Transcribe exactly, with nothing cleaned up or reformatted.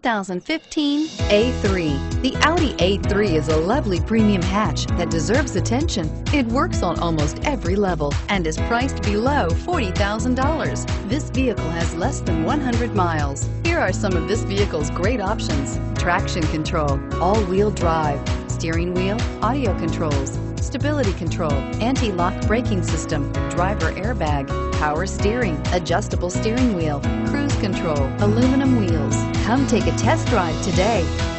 thousand fifteen A three. The Audi A three is a lovely premium hatch that deserves attention. It works on almost every level and is priced below forty thousand dollars. This vehicle has less than one hundred miles. Here are some of this vehicle's great options: traction control, all-wheel drive, steering wheel audio controls, stability control, anti-lock braking system, driver airbag, power steering, adjustable steering wheel, cruise control, aluminum wheels. Come take a test drive today.